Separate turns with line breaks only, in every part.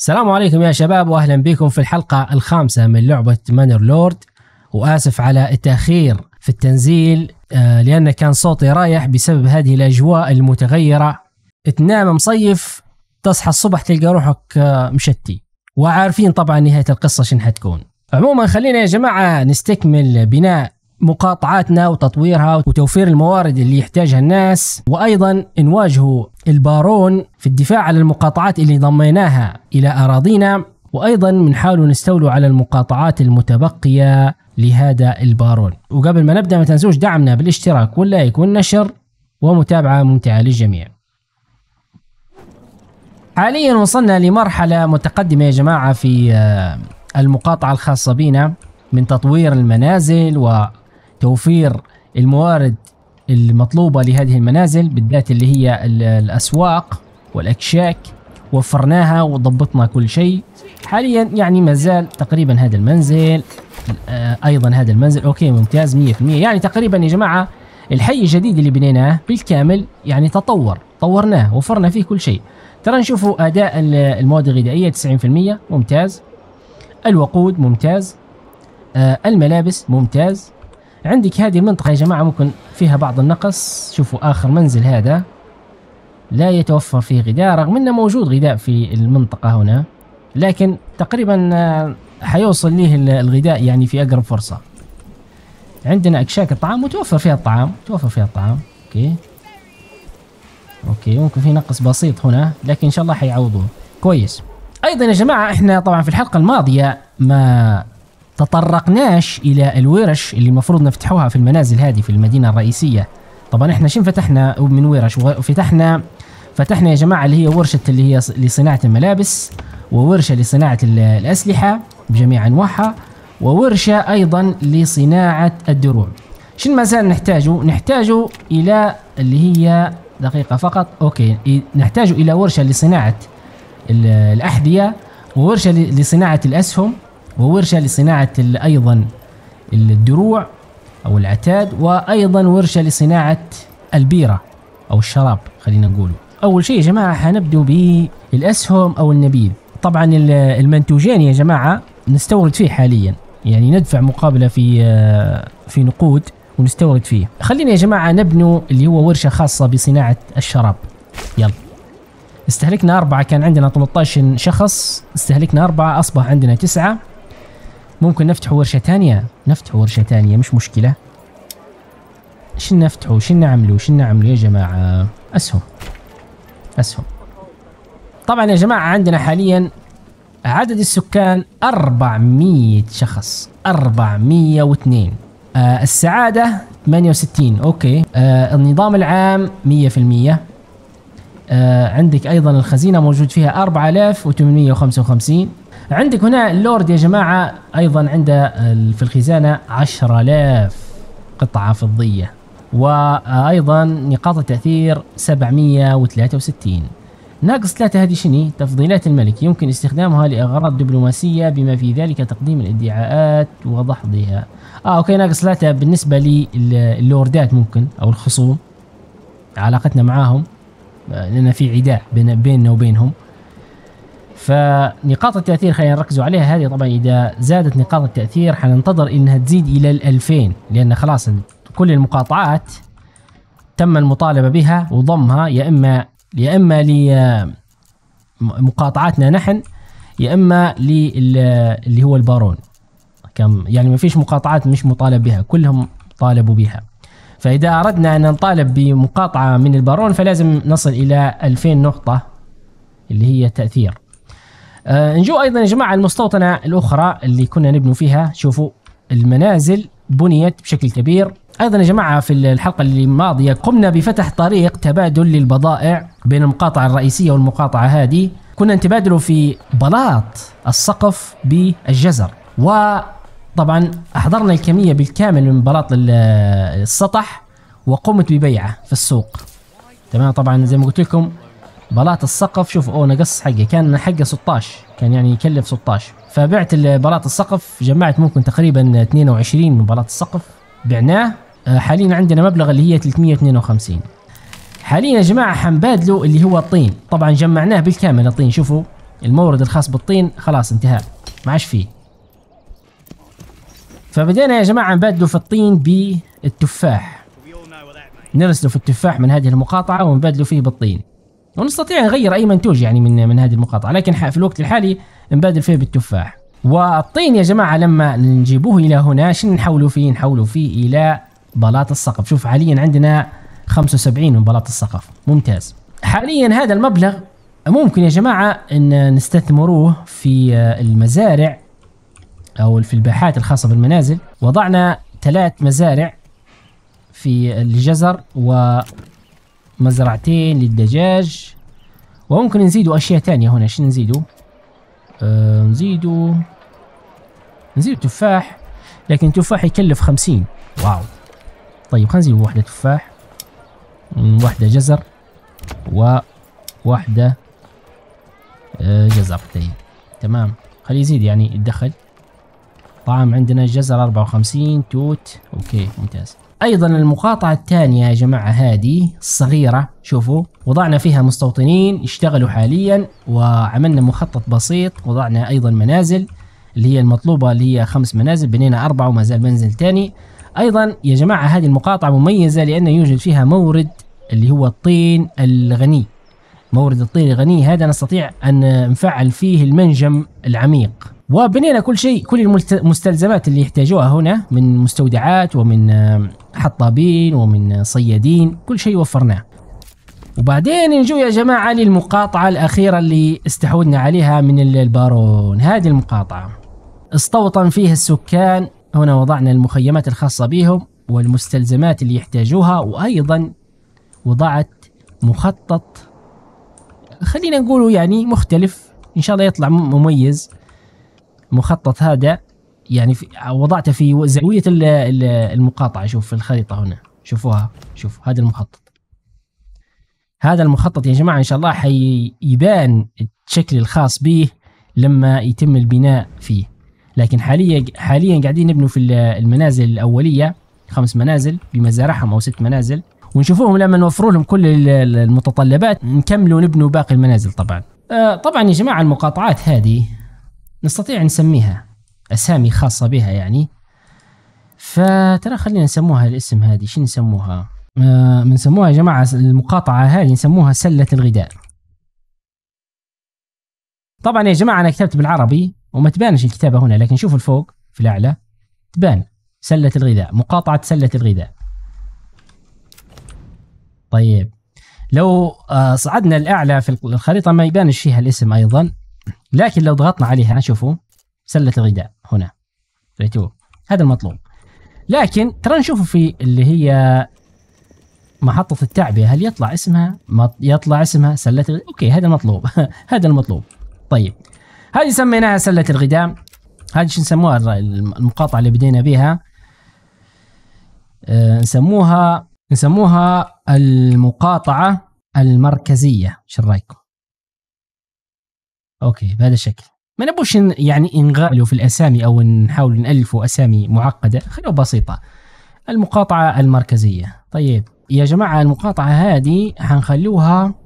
السلام عليكم يا شباب، واهلا بكم في الحلقة الخامسة من لعبة مانر لورد. وآسف على التأخير في التنزيل لأن كان صوتي رايح بسبب هذه الأجواء المتغيرة. تنام مصيف تصحى الصبح تلقى روحك مشتي، وعارفين طبعا نهاية القصة شن حتكون. عموما خلينا يا جماعة نستكمل بناء مقاطعاتنا وتطويرها وتوفير الموارد اللي يحتاجها الناس، وأيضا نواجهوا البارون في الدفاع على المقاطعات اللي ضميناها إلى أراضينا، وأيضا بنحاول نستولوا على المقاطعات المتبقية لهذا البارون. وقبل ما نبدأ ما تنسوش دعمنا بالاشتراك واللايك والنشر ومتابعة ممتعة للجميع. حاليا وصلنا لمرحلة متقدمة يا جماعة في المقاطعة الخاصة بنا من تطوير المنازل وتوفير الموارد المطلوبة لهذه المنازل، بالذات اللي هي الأسواق والأكشاك. وفرناها وضبطنا كل شيء. حاليا يعني مازال تقريبا هذا المنزل أيضا هذا المنزل أوكي ممتاز 100%. يعني تقريبا يا جماعة الحي الجديد اللي بنيناه بالكامل يعني طورناه وفرنا فيه كل شيء. ترى نشوفوا أداء المواد الغذائية 90% ممتاز، الوقود ممتاز، الملابس ممتاز. عندك هذه المنطقة يا جماعة ممكن فيها بعض النقص. شوفوا آخر منزل هذا لا يتوفر فيه غذاء، رغم أنه موجود غذاء في المنطقة هنا، لكن تقريبا حيوصل ليه الغذاء يعني في أقرب فرصة. عندنا أكشاك الطعام متوفر فيها الطعام، أوكي ممكن في نقص بسيط هنا، لكن إن شاء الله حيعوضوه كويس. أيضا يا جماعة إحنا طبعا في الحلقة الماضية ما تطرقناش إلى الورش اللي المفروض نفتحوها في المنازل هذه في المدينة الرئيسية. طبعا إحنا شن فتحنا من ورش؟ فتحنا يا جماعة اللي هي ورشة اللي هي لصناعة الملابس، وورشة لصناعة الأسلحة بجميع أنواعها، وورشة أيضا لصناعة الدروع. شن ما زال نحتاجه إلى اللي هي دقيقة فقط. أوكي نحتاج إلى ورشة لصناعة الأحذية، وورشة لصناعة الأسهم، وورشة لصناعة أيضا الدروع أو العتاد، وأيضا ورشة لصناعة البيرة أو الشراب. خلينا نقوله أول شيء يا جماعة حنبدأ بالأسهم أو النبيذ. طبعا المنتوجين يا جماعة نستورد فيه حاليا، يعني ندفع مقابلة في نقود ونستورد فيه. خلينا يا جماعة نبنوا اللي هو ورشة خاصة بصناعة الشراب. يلا استهلكنا 4، كان عندنا 18 شخص، استهلكنا 4، أصبح عندنا 9. ممكن نفتح ورشة ثانية، مش مشكلة. شن نفتحوا شن نعملوا يا جماعة؟ أسهم. طبعا يا جماعة عندنا حاليا عدد السكان 400 شخص، 402. السعادة 68. أوكي. النظام العام 100%. عندك أيضا الخزينة موجود فيها 4855. عندك هنا اللورد يا جماعة أيضا عنده في الخزانة 10000 قطعة فضية، وأيضا نقاط التأثير 763. ناقص 3 هذه شني؟ تفضيلات الملك يمكن استخدامها لأغراض دبلوماسية بما في ذلك تقديم الادعاءات وضحضها. أوكي ناقص 3 بالنسبة للوردات ممكن أو الخصوم، علاقتنا معاهم لأن في عداء بيننا وبينهم. فنقاط التأثير خلينا نركزوا عليها. هذه طبعا إذا زادت نقاط التأثير حننتظر إنها تزيد إلى 2000، لأن خلاص كل المقاطعات تم المطالبة بها وضمها يا إما لمقاطعاتنا نحن، يا إما اللي هو البارون. يعني ما فيش مقاطعات مش مطالب بها، كلهم طالبوا بها. فإذا أردنا أن نطالب بمقاطعة من البارون فلازم نصل إلى 2000 نقطة اللي هي تأثير. نجو أيضا يا جماعة المستوطنة الأخرى اللي كنا نبنوا فيها. شوفوا المنازل بنيت بشكل كبير. أيضا يا جماعة في الحلقة الماضية قمنا بفتح طريق تبادل للبضائع بين المقاطعة الرئيسية والمقاطعة هذه. كنا نتبادلوا في بلاط السقف بالجزر، وطبعا أحضرنا الكمية بالكامل من بلاط السطح وقمت ببيعه في السوق. تمام. طبعا زي ما قلت لكم بلاط السقف شوف نقص حقه، كان حقه 16، كان يعني يكلف 16، فبعت بلاط السقف، جمعت ممكن تقريبا 22 من بلاط السقف بعناه. حاليا عندنا مبلغ اللي هي 352. حاليا يا جماعة حنبادلوا اللي هو الطين. طبعا جمعناه بالكامل الطين. شوفوا المورد الخاص بالطين خلاص انتهى، ما عادش فيه. فبدينا يا جماعة نبدلوا في الطين بالتفاح، نرسلوا في التفاح من هذه المقاطعة ونبدلوا فيه بالطين، ونستطيع نغير أي منتوج يعني من هذه المقاطعة، لكن في الوقت الحالي نبدل فيه بالتفاح. والطين يا جماعة لما نجيبوه إلى هنا شنو نحولوا فيه؟ نحولوا فيه إلى بلاط السقف. شوف حاليا عندنا 75 من بلاط السقف، ممتاز. حاليا هذا المبلغ ممكن يا جماعة أن نستثمروه في المزارع أو في الباحات الخاصة بالمنازل. وضعنا 3 مزارع في الجزر ومزرعتين للدجاج، وممكن نزيدوا أشياء ثانية هنا. شنو نزيدوا؟ نزيدوا تفاح، لكن تفاح يكلف 50. واو. طيب خلينا نزيد واحدة تفاح، واحدة جزر، وواحدة جزر. طيب تمام، خليه يزيد يعني يتدخل. طعام عندنا جزر 54، توت، اوكي ممتاز. ايضا المقاطعة الثانية يا جماعة هذه الصغيرة، شوفوا وضعنا فيها مستوطنين يشتغلوا حاليا، وعملنا مخطط بسيط. وضعنا ايضا منازل اللي هي المطلوبة، اللي هي 5 منازل، بنينا 4 وما زال منزل ثاني. ايضا يا جماعة هذه المقاطعة مميزة لأن يوجد فيها مورد اللي هو الطين الغني. مورد الطين الغني هذا نستطيع أن نفعل فيه المنجم العميق، وبنينا كل شيء، كل المستلزمات اللي يحتاجوها هنا من مستودعات ومن حطابين ومن صيادين، كل شيء وفرناه. وبعدين نجو يا جماعة للمقاطعة الأخيرة اللي استحوذنا عليها من البارون. هذه المقاطعة استوطن فيها السكان، هنا وضعنا المخيمات الخاصة بهم والمستلزمات اللي يحتاجوها، وأيضا وضعت مخطط خلينا نقوله يعني مختلف، إن شاء الله يطلع مميز. مخطط هذا يعني وضعته في زاوية المقاطعة. شوف في الخريطة هنا، شوفوها، شوف هذا المخطط. هذا المخطط يا جماعة إن شاء الله حيبان الشكل الخاص به لما يتم البناء فيه. لكن حاليا قاعدين نبنوا في المنازل الأولية، 5 منازل بمزارعهم أو 6 منازل، ونشوفوهم لما نوفروا لهم كل المتطلبات نكملوا نبنوا باقي المنازل. طبعا يا جماعة المقاطعات هذه نستطيع نسميها أسامي خاصة بها يعني. فترى خلينا نسموها الاسم هذه، شو نسموها؟ بنسموها يا جماعة المقاطعة هذه نسموها سلة الغذاء. طبعا يا جماعة أنا كتبت بالعربي وما تبانش الكتابة هنا، لكن شوفوا الفوق في الأعلى تبان سلة الغذاء، مقاطعة سلة الغذاء. طيب لو صعدنا الأعلى في الخريطة ما يبانش فيها الاسم أيضا، لكن لو ضغطنا عليها شوفوا سلة الغذاء هنا، ريتوه هذا المطلوب. لكن ترى نشوفوا في اللي هي محطة التعبئة هل يطلع اسمها سلة الغذاء؟ اوكي هذا المطلوب هذا المطلوب. طيب هذه سميناها سلة الغذاء. هذه شو نسموها المقاطعة اللي بدينا بها؟ نسموها المقاطعة المركزية. شو رايكم؟ اوكي بهذا الشكل. ما نبوش يعني نغالوا في الاسامي او نحاول نالفوا اسامي معقدة، خلوها بسيطة. المقاطعة المركزية. طيب يا جماعة المقاطعة هذه حنخلوها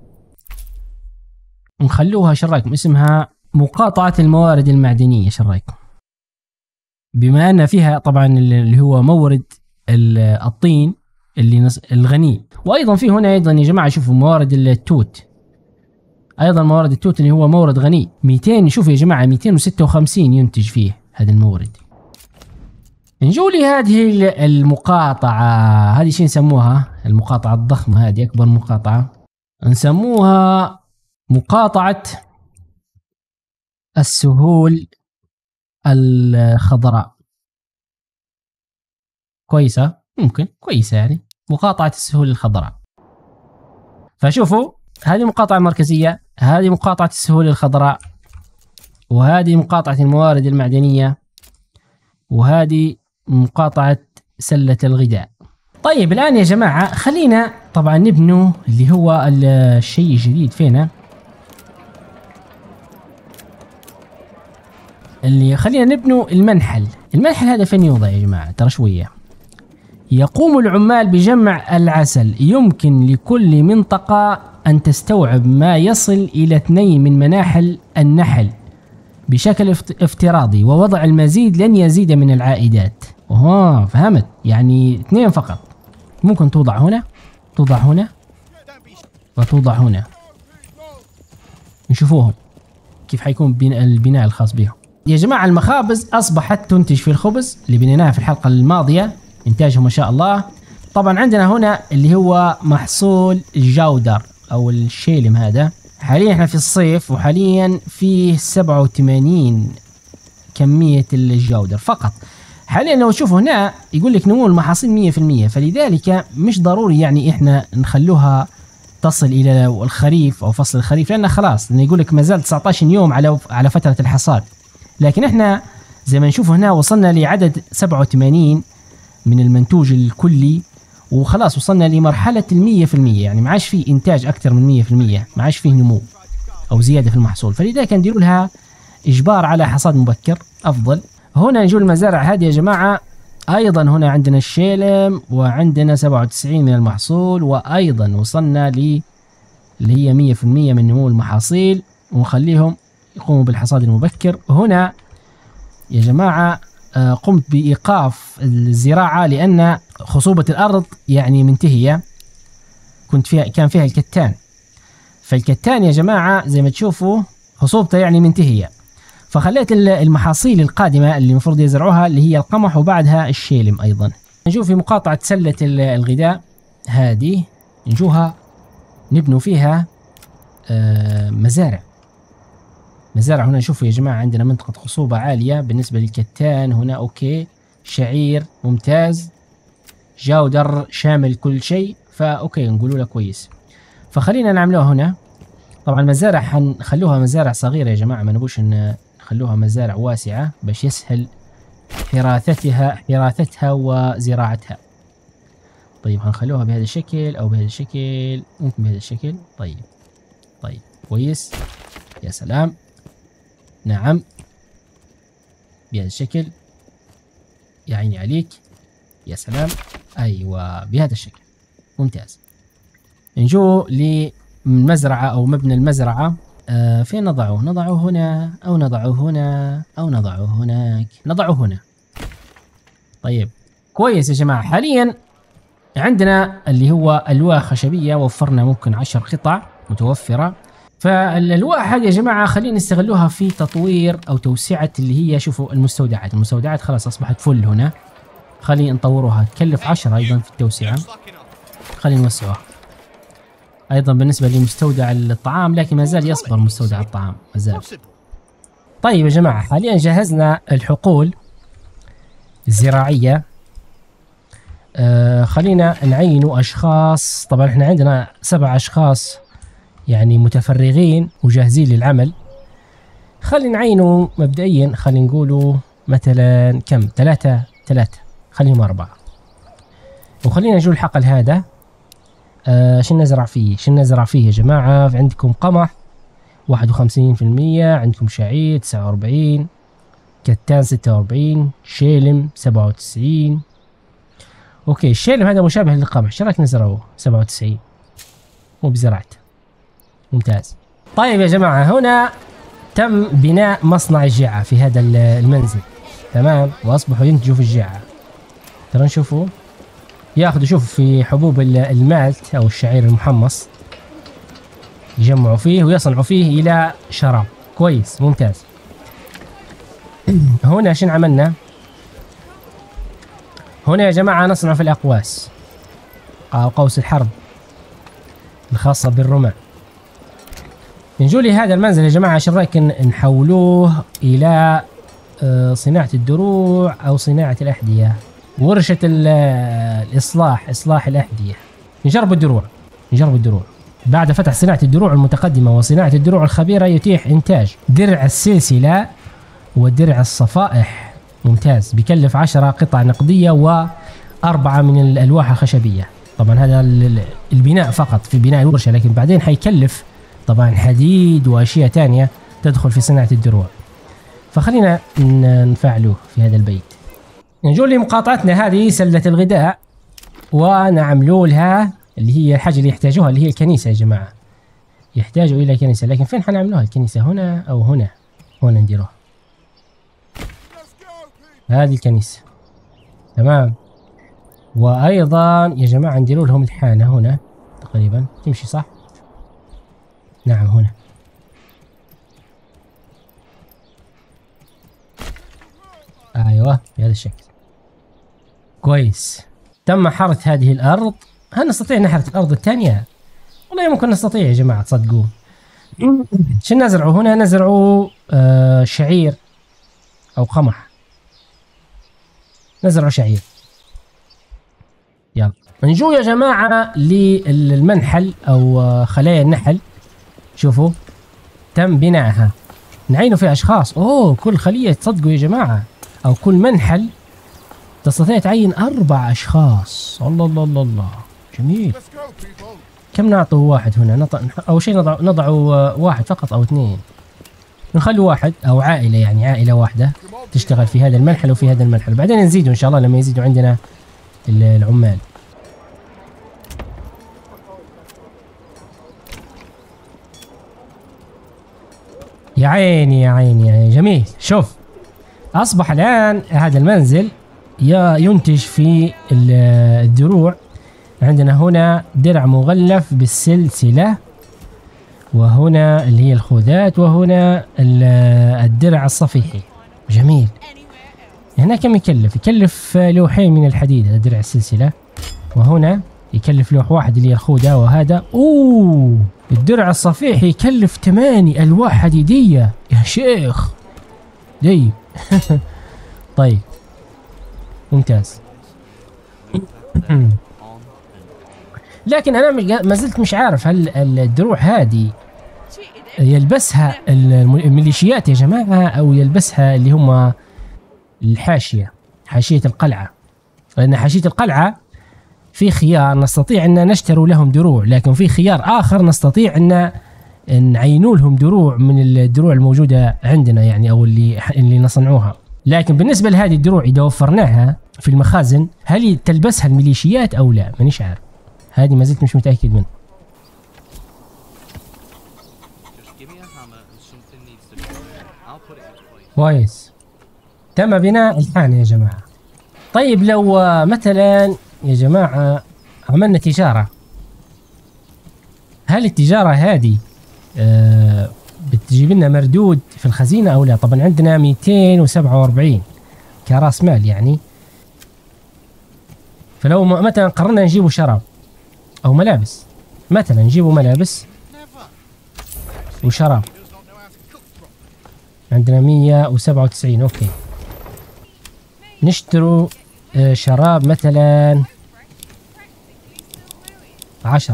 شو رايكم اسمها مقاطعة الموارد المعدنية؟ شو رايكم؟ بما ان فيها طبعا اللي هو مورد الطين اللي الغني، وايضا في هنا ايضا يا جماعة شوفوا موارد التوت، ايضا موارد التوت اللي هو مورد غني 200. شوفوا يا جماعة 256 ينتج فيه هذا المورد. نجوا لي هذه المقاطعة هذه شو نسموها؟ المقاطعة الضخمة هذه أكبر مقاطعة، نسموها مقاطعة السهول الخضراء. كويسة، ممكن كويسة يعني مقاطعة السهول الخضراء. فشوفوا هذه المقاطعة المركزية، هذه مقاطعة السهول الخضراء، وهذه مقاطعة الموارد المعدنية، وهذه مقاطعة سلة الغذاء. طيب الآن يا جماعة خلينا طبعا نبنوا اللي هو الشيء الجديد فينا، اللي خلينا نبنوا المنحل. المنحل هذا فين يوضع يا جماعة؟ ترى شوية يقوم العمال بجمع العسل. يمكن لكل منطقة أن تستوعب ما يصل إلى 2 من مناحل النحل بشكل افتراضي، ووضع المزيد لن يزيد من العائدات. فهمت، يعني 2 فقط. ممكن توضع هنا، توضع هنا، وتوضع هنا. نشوفوهم كيف حيكون البناء الخاص بهم. يا جماعة المخابز أصبحت تنتج في الخبز اللي بنيناها في الحلقة الماضية، إنتاجهم ما شاء الله. طبعا عندنا هنا اللي هو محصول الجودر أو الشيلم. هذا حاليا احنا في الصيف، وحاليا فيه 87 كمية الجودر فقط. حاليا لو تشوفوا هنا يقول لك نمو المحاصيل 100%، فلذلك مش ضروري يعني احنا نخلوها تصل الى الخريف او فصل الخريف، لان خلاص يقول لك ما زال 19 يوم على فترة الحصاد. لكن احنا زي ما نشوف هنا وصلنا لعدد 87 من المنتوج الكلي، وخلاص وصلنا لمرحلة 100%، يعني ما عادش فيه إنتاج أكثر من 100%، ما عادش فيه نمو أو زيادة في المحصول. فلذلك نديروا لها إجبار على حصاد مبكر أفضل. هنا نجوا المزارع هذه يا جماعة، أيضا هنا عندنا الشيلم، وعندنا 97 من المحصول، وأيضا وصلنا اللي هي 100% من نمو المحاصيل، ونخليهم يقوموا بالحصاد المبكر. هنا يا جماعة قمت بإيقاف الزراعة لأن خصوبة الأرض يعني منتهية. كان فيها الكتان، فالكتان يا جماعة زي ما تشوفوا خصوبته يعني منتهية، فخليت المحاصيل القادمة اللي المفروض يزرعوها اللي هي القمح، وبعدها الشيلم. أيضا نشوف في مقاطعة سلة الغذاء هذه، نجوها نبنوا فيها مزارع. هنا شوفوا يا جماعة عندنا منطقة خصوبة عالية بالنسبة للكتان. هنا أوكي، شعير ممتاز، جودر شامل كل شيء، فأوكي نقولوا له كويس. فخلينا نعملوها هنا. طبعا المزارع حنخلوها مزارع صغيرة يا جماعة، ما نبوش نخلوها مزارع واسعة باش يسهل حراثتها وزراعتها. طيب هنخلوها بهذا الشكل أو بهذا الشكل، ممكن بهذا الشكل. طيب كويس، يا سلام. نعم بهذا الشكل، يا عيني عليك، يا سلام. أيوة بهذا الشكل ممتاز. نجو للمزرعة أو مبنى المزرعة. فين نضعه؟ نضعه هنا أو نضعه هنا أو نضعه هناك؟ نضعه هنا. طيب كويس يا جماعة. حاليا عندنا اللي هو ألواح خشبية، وفرنا ممكن 10 قطع متوفرة. فالألواح هذه يا جماعة خلينا نستغلوها في تطوير أو توسعة اللي هي، شوفوا المستودعات خلاص أصبحت فل هنا. خلينا نطوروها، تكلف 10 أيضا في التوسعة، خلينا نوسعوها. أيضا بالنسبة لمستودع الطعام، لكن ما زال يصبر مستودع الطعام ما زال. طيب يا جماعة حاليا جهزنا الحقول الزراعية. خلينا نعينوا أشخاص. طبعا احنا عندنا 7 أشخاص يعني متفرغين وجاهزين للعمل. خلينا نعينوا مبدئيا، خلينا نقولوا مثلا كم، 3 خليهم 4. وخلينا نجول الحقل هذا. شنو نزرع فيه يا جماعة؟ عندكم قمح 51%، عندكم شعير 49، كتان 46، شيلم 97. اوكي الشيلم هذا مشابه للقمح، ايش رايك نزرعه 97 مو بزرعته؟ ممتاز. طيب يا جماعة هنا تم بناء مصنع الجعة في هذا المنزل، تمام، واصبحوا ينتجوا في الجعة. ترى نشوفوا ياخذوا، شوف في حبوب المالت او الشعير المحمص، يجمعوا فيه ويصنعوا فيه الى شراب. كويس ممتاز. هنا شنو عملنا؟ هنا يا جماعة نصنع في الأقواس أو قوس الحرب الخاصة بالرماة. نجوا لي هذا المنزل يا جماعة، ايش رايك نحولوه إلى صناعة الدروع أو صناعة الأحذية، ورشة إصلاح الأحذية. نجرب الدروع. بعد فتح صناعة الدروع المتقدمة وصناعة الدروع الخبيرة، يتيح إنتاج درع السلسلة ودرع الصفائح. ممتاز، بيكلف 10 قطع نقدية و4 من الألواح الخشبية. طبعا هذا البناء فقط في بناء الورشة، لكن بعدين حيكلف طبعا حديد وأشياء تانية تدخل في صناعة الدروع. فخلينا نفعلوه في هذا البيت. نجول لمقاطعتنا هذه سلة الغذاء. ونعملوا لها اللي هي الحاجة اللي يحتاجوها اللي هي الكنيسة يا جماعة. يحتاجوا إلى كنيسة، لكن فين حنعملوها الكنيسة؟ هنا أو هنا؟ هنا نديروها. هذه الكنيسة تمام. وأيضا يا جماعة نديروا لهم الحانة هنا تقريبا، تمشي صح؟ نعم هنا. أيوه بهذا الشكل. كويس. تم حرث هذه الأرض. هل نستطيع نحرث الأرض الثانية؟ والله ممكن نستطيع يا جماعة تصدقوا. شو نزرعوا هنا؟ نزرعوا شعير أو قمح. نزرعوا شعير. يلا نجو يا جماعة للمنحل أو خلايا النحل. شوفوا تم بنائها، نعينوا فيها أشخاص. أوه كل خلية تصدقوا يا جماعة أو كل منحل تستطيع تعين 4 أشخاص. الله الله الله الله جميل. كم نعطوا واحد هنا؟ أول شيء نضع واحد فقط أو 2. نخلي واحد أو عائلة، يعني عائلة واحدة تشتغل في هذا المنحل وفي هذا المنحل، بعدين نزيدوا إن شاء الله لما يزيدوا عندنا العمال. يا عيني يا عيني يا عيني جميل. شوف أصبح الآن هذا المنزل ينتج في الدروع. عندنا هنا درع مغلف بالسلسلة، وهنا اللي هي الخوذات، وهنا الدرع الصفيحي. جميل. هنا كم يكلف؟ يكلف لوحين من الحديد هذا درع السلسلة، وهنا يكلف لوح واحد اللي هي الخوذة، وهذا اوه الدرع الصفيحي يكلف 8 ألواح حديدية يا شيخ. طيب طيب ممتاز. لكن انا ما زلت مش عارف هل الدروع هذه يلبسها الميليشيات يا جماعة او يلبسها اللي هم الحاشية، حاشية القلعة. لان حاشية القلعة في خيار نستطيع ان نشتروا لهم دروع، لكن في خيار اخر نستطيع ان نعينوا لهم دروع من الدروع الموجودة عندنا يعني او اللي نصنعوها. لكن بالنسبة لهذه الدروع اذا وفرناها في المخازن هل تلبسها الميليشيات او لا؟ مانيش عارف، هذه ما زلت مش متأكد منها. كويس. تم بناء الحانة يا جماعة. طيب لو مثلا يا جماعة عملنا تجارة، هل التجارة هذه بتجيب لنا مردود في الخزينة أو لا؟ طبعا عندنا 247 كرأس مال يعني. فلو مثلا قررنا نجيبوا شراب أو ملابس، مثلا نجيبوا ملابس وشراب، عندنا 197. أوكي نشتروا شراب مثلا 10،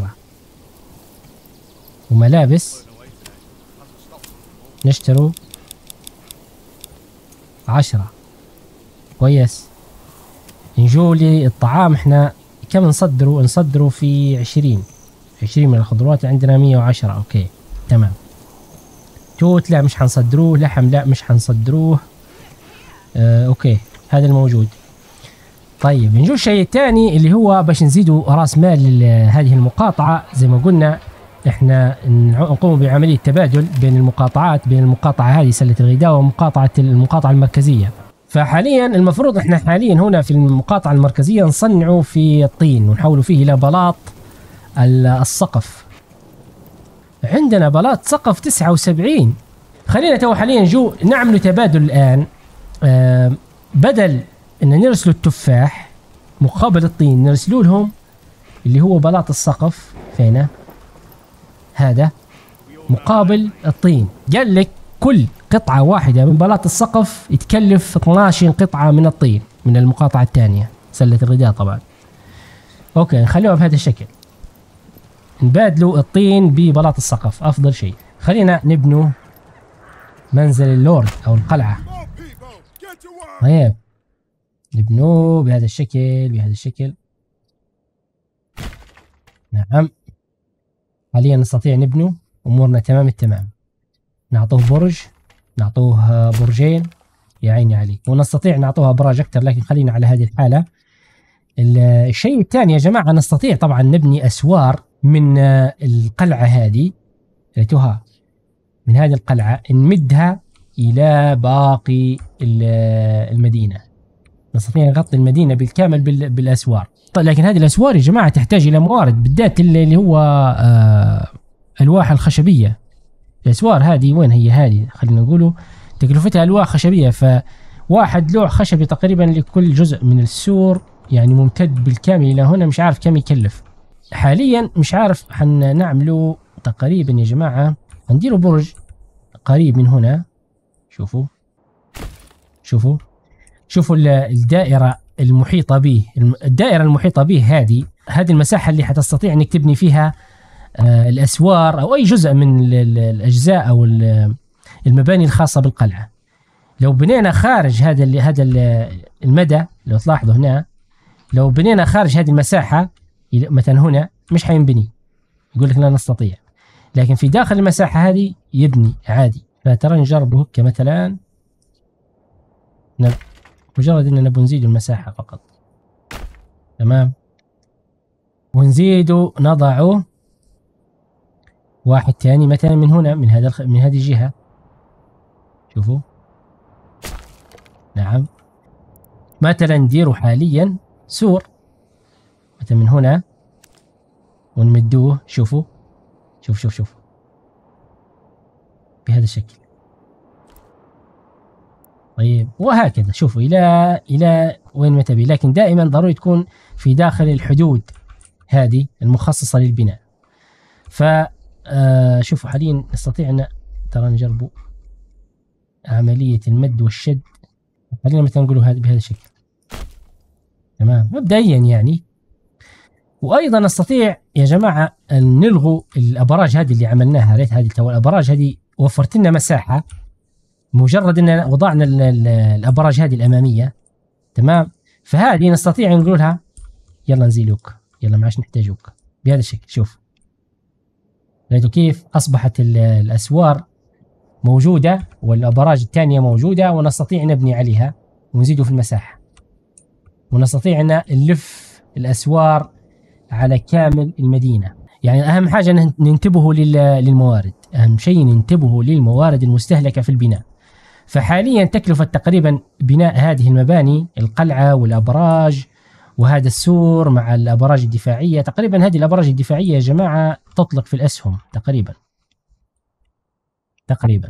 وملابس نشتروا 10. كويس. نجوا للطعام احنا كم نصدروا؟ نصدروا في 20 من الخضروات، عندنا 110. اوكي تمام. توت لا مش حنصدروه، لحم لا مش حنصدروه. اوكي هذا الموجود. طيب نجوا الشيء الثاني اللي هو باش نزيدوا راس مال هذه المقاطعة. زي ما قلنا احنا نقوم بعملية تبادل بين المقاطعات، بين المقاطعة هذه سلة الغذاء ومقاطعة المقاطعة المركزية. فحاليا المفروض احنا حاليا هنا في المقاطعة المركزية نصنعوا في الطين ونحولوا فيه الى بلاط السقف. عندنا بلاط سقف 79. خلينا تو حاليا نجو نعملوا تبادل الان. بدل ان نرسلوا التفاح مقابل الطين نرسلوا لهم اللي هو بلاط السقف. فينا هذا مقابل الطين. قال لك كل قطعة واحدة من بلاط السقف يتكلف 12 قطعة من الطين من المقاطعة الثانية سلة الغذاء طبعا. اوكي نخلوها بهذا الشكل، نبادلوا الطين ببلاط السقف افضل شيء. خلينا نبنوا منزل اللورد او القلعة. طيب نبنوه بهذا الشكل بهذا الشكل. نعم حاليا نستطيع نبنوا، امورنا تمام التمام. نعطوه برج، نعطوه برجين، يا عيني عليك. ونستطيع نعطوها ابراج اكثر، لكن خلينا على هذه الحالة الشيء الثاني يا جماعة، نستطيع طبعا نبني أسوار من القلعة هذه، رأيتوها؟ من هذه القلعة نمدها إلى باقي المدينة، نستطيع نغطي المدينة بالكامل بالأسوار. طيب لكن هذه الأسوار يا جماعة تحتاج إلى موارد، بالذات اللي هو ألواح الخشبية. الأسوار هذه وين هي؟ هذه خلينا نقولوا تكلفتها ألواح خشبية، فواحد لوح خشبي تقريبا لكل جزء من السور، يعني ممتد بالكامل إلى هنا. مش عارف كم يكلف حاليا، مش عارف. حنعمله تقريبا يا جماعة، نديروا برج قريب من هنا. شوفوا شوفوا شوفوا الدائرة المحيطة به، الدائرة المحيطة به هذه المساحة اللي حتستطيع انك تبني فيها الأسوار أو أي جزء من الأجزاء أو المباني الخاصة بالقلعة. لو بنينا خارج هذا المدى، لو تلاحظوا هنا، لو بنينا خارج هذه المساحة مثلا هنا مش حينبني، يقول لك لا نستطيع. لكن في داخل المساحة هذه يبني عادي. فترى نجربه كمثلا، مجرد اننا بنزيد المساحة فقط، تمام، ونزيده نضعه واحد ثاني مثلا من هنا، من هذه الجهة. شوفوا، نعم، مثلا نديروا حاليا سور مثلا من هنا ونمدوه. شوفوا شوف شوف شوف بهذا الشكل. طيب وهكذا شوفوا الى وين ما تبي، لكن دائما ضروري تكون في داخل الحدود هذه المخصصة للبناء. ف شوفوا حاليا نستطيع ان ترى نجربوا عملية المد والشد. خلينا مثلا نقولوا هذا بهذا الشكل، تمام مبدئيا يعني. وايضا نستطيع يا جماعة ان نلغوا الابراج هذه اللي عملناها. ريت هذه تو الابراج هذه وفرت لنا مساحة، مجرد ان وضعنا الابراج هذه الامامية، تمام. فهذه نستطيع نقولها يلا نزيلوك، يلا ما عادش نحتاجوك، بهذا الشكل. شوف رأيتوا كيف أصبحت الأسوار موجودة والأبراج الثانية موجودة، ونستطيع نبني عليها ونزيدوا في المساحة، ونستطيع أن نلف الأسوار على كامل المدينة. يعني أهم حاجة ننتبهوا للموارد، أهم شيء ننتبهوا للموارد المستهلكة في البناء. فحاليا تكلفة تقريبا بناء هذه المباني، القلعة والأبراج وهذا السور مع الأبراج الدفاعية، تقريبا هذه الأبراج الدفاعية يا جماعة تطلق في الأسهم تقريبا.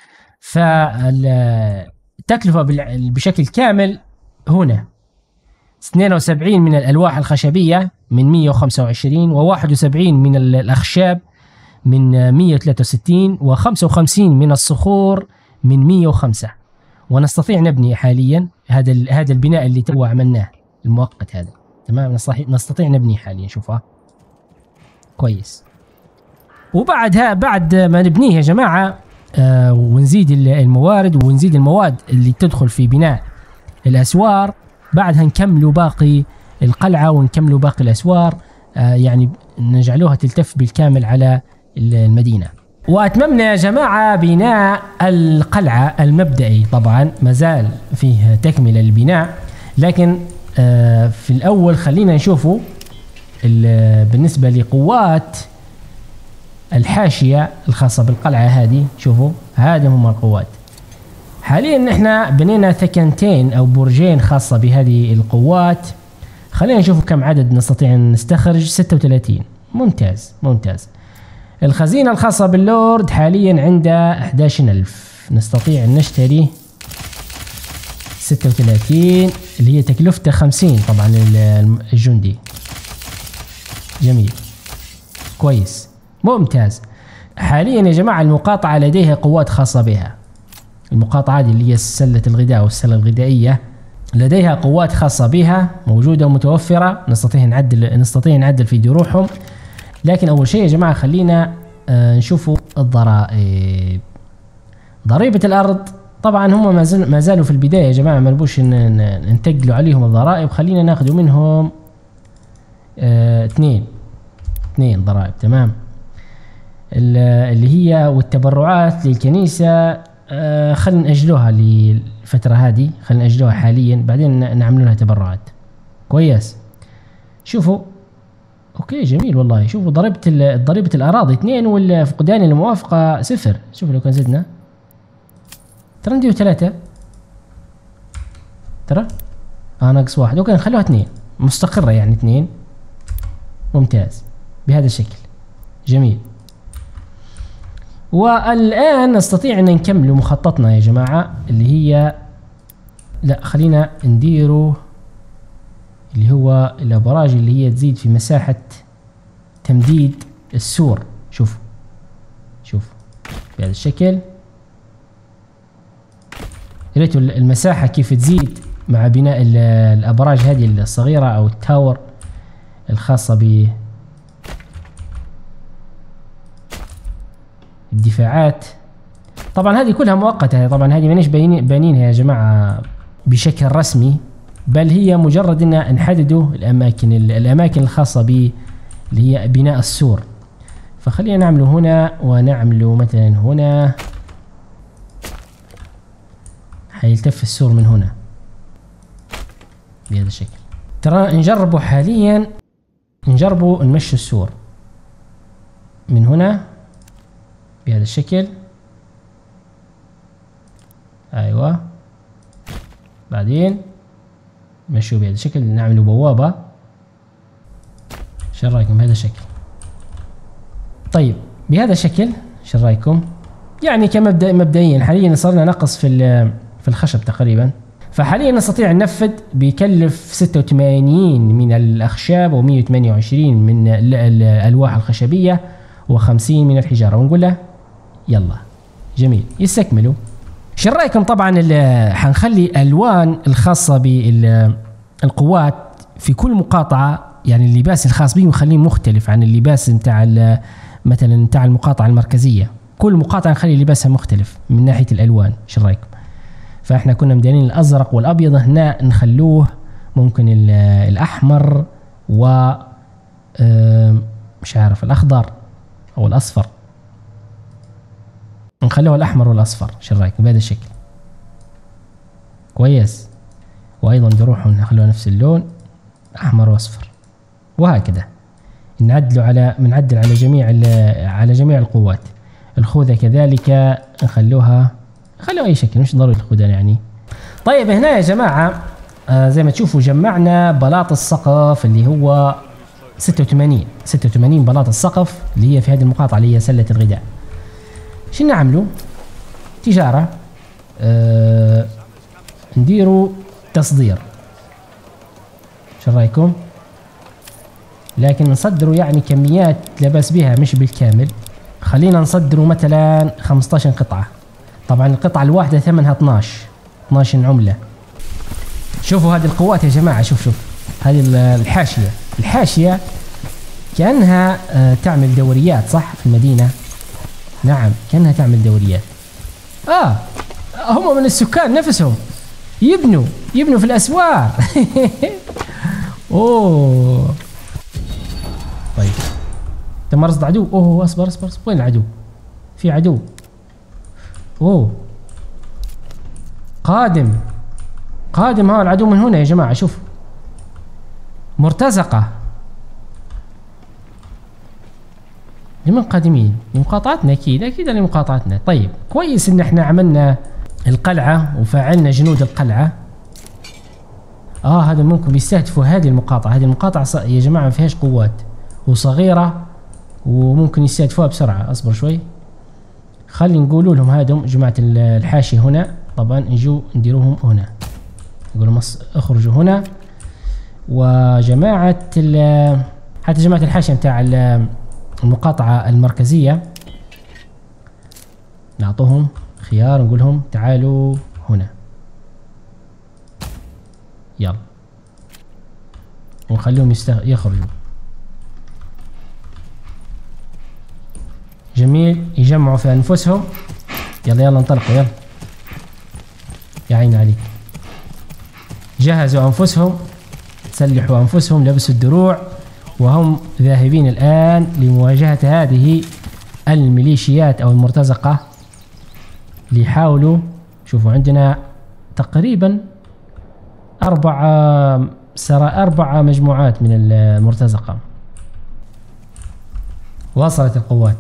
فالتكلفة بشكل كامل هنا 72 من الألواح الخشبية من 125، و71 من الأخشاب من 163، و55 من الصخور من 105. ونستطيع نبني حاليا هذا البناء اللي تو عملناه المؤقت هذا، تمام. نستطيع نبني حاليا. شوفها كويس. وبعدها بعد ما نبنيه يا جماعة ونزيد الموارد ونزيد المواد اللي تدخل في بناء الأسوار، بعدها نكملوا باقي القلعة ونكملوا باقي الأسوار، يعني نجعلوها تلتف بالكامل على المدينة. وأتممنا يا جماعة بناء القلعة المبدئي. طبعا مازال فيه تكملة البناء، لكن في الأول خلينا نشوفوا بالنسبة لقوات الحاشية الخاصة بالقلعة هذه. شوفوا هذه هم القوات. حاليا احنا بنينا ثكنتين أو برجين خاصة بهذه القوات. خلينا نشوفوا كم عدد نستطيع أن نستخرج. 36. ممتاز ممتاز. الخزينة الخاصة باللورد حاليا عندها 11,000. نستطيع أن نشتري 36 اللي هي تكلفته 50 طبعا الجندي. جميل كويس ممتاز. حاليا يا جماعة المقاطعة لديها قوات خاصة بها. المقاطعة هذه اللي هي سلة الغذاء والسلة الغذائية لديها قوات خاصة بها موجودة ومتوفرة. نستطيع نعدل في دروعهم. لكن أول شيء يا جماعة خلينا نشوفوا الضرائب. ضريبة الأرض طبعا هم ما زالوا في البداية يا جماعة، ما نبوش ننتقلوا عليهم الضرائب. خلينا ناخذوا منهم 2 ضرائب، تمام. اللي هي والتبرعات للكنيسة خلينا نأجلوها للفترة هذه، خلينا نأجلوها حاليا، بعدين نعملوا لها تبرعات. كويس. شوفوا اوكي جميل والله. شوفوا ضريبة الاراضي 2 والفقدان الموافقة 0. شوفوا لو كان زدنا ترى نديو 3 ترى ناقص 1. اوكي نخلوها 2 مستقرة يعني 2. ممتاز بهذا الشكل جميل. والآن نستطيع أن نكمل مخططنا يا جماعة اللي هي لا خلينا نديروا اللي هو الأبراج اللي هي تزيد في مساحة تمديد السور. شوف بهذا الشكل. ريتوا المساحة كيف تزيد مع بناء الأبراج هذه الصغيرة أو التاور الخاصة بالدفاعات. طبعا هذه كلها مؤقتة، طبعا هذه مانيش بانينها يا جماعة بشكل رسمي، بل هي مجرد ان نحددوا الاماكن الخاصة اللي هي بناء السور. فخلينا نعمله هنا ونعمله مثلا هنا، حيلتف السور من هنا بهذا الشكل. ترى نجربوا حاليا نمشي السور من هنا بهذا الشكل. ايوه بعدين مشوا بهذا الشكل، نعمل بوابة. شو رايكم بهذا الشكل؟ طيب بهذا الشكل شو رايكم؟ يعني مبدئيا حاليا صرنا نقص في الخشب تقريبا. فحاليا نستطيع ننفذ بيكلف 86 من الأخشاب و128 من الألواح الخشبية و50 من الحجارة، ونقول له يلا جميل يستكملوا. شو رايكم؟ طبعا حنخلي الألوان الخاصة بالقوات في كل مقاطعة، يعني اللباس الخاص به نخليه مختلف عن اللباس نتاع مثلا نتاع المقاطعة المركزية. كل مقاطعة نخلي لباسها مختلف من ناحية الألوان. شو رايكم؟ فاحنا كنا مدانين الازرق والابيض، هنا نخلوه ممكن الاحمر و مش عارف الاخضر او الاصفر، نخلوه الاحمر والاصفر. شو رايكم بهذا الشكل؟ كويس. وايضا بروحهم نخلوها نفس اللون احمر واصفر، وهكذا نعدل على جميع القوات. الخوذة كذلك نخلوها اي شكل، مش ضروري الخدان يعني. طيب هنا يا جماعه زي ما تشوفوا جمعنا بلاط السقف اللي هو 86 بلاط السقف اللي هي في هذه المقاطعه اللي هي سله الغذاء. شو نعملوا؟ تجاره، نديروا تصدير. شو رايكم؟ لكن نصدروا يعني كميات لا باس بها مش بالكامل. خلينا نصدروا مثلا 15 قطعه. طبعا القطعة الواحدة ثمنها 12 عملة. شوفوا هذه القوات يا جماعة، شوف هذه الحاشية كأنها تعمل دوريات صح في المدينة. نعم كأنها تعمل دوريات. هم من السكان نفسهم يبنوا في الأسوار. اوه طيب تم رصد عدو. اوه اصبر وين العدو؟ في عدو. اوه قادم ها العدو من هنا يا جماعة. شوف مرتزقة. لمن قادمين؟ لمقاطعتنا اكيد لمقاطعتنا. طيب كويس ان احنا عملنا القلعة وفعلنا جنود القلعة. هذا ممكن يستهدفوا هذه المقاطعة يا جماعة ما فيهاش قوات وصغيرة وممكن يستهدفوها بسرعة. اصبر شوي، خلي نقولوا لهم هادم جماعة الحاشية هنا. طبعا نجوا نديروهم هنا، نقول اخرجوا هنا. وجماعة حتى جماعة الحاشية متاع المقاطعة المركزية نعطوهم خيار، نقول لهم تعالوا هنا يلا، ونخليهم يخرجوا. جميل، يجمعوا في انفسهم. يلا انطلقوا يلا. يا عيني عليك. جهزوا انفسهم، سلحوا انفسهم، لبسوا الدروع، وهم ذاهبين الان لمواجهة هذه الميليشيات او المرتزقة اللي يحاولوا. شوفوا عندنا تقريبا صار 4 مجموعات من المرتزقة. وصلت القوات.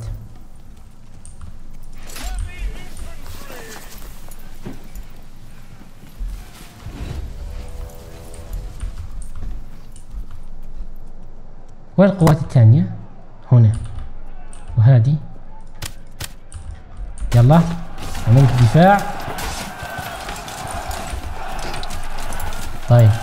والقوات الثانية هنا وهذه. يلا عملت دفاع. طيب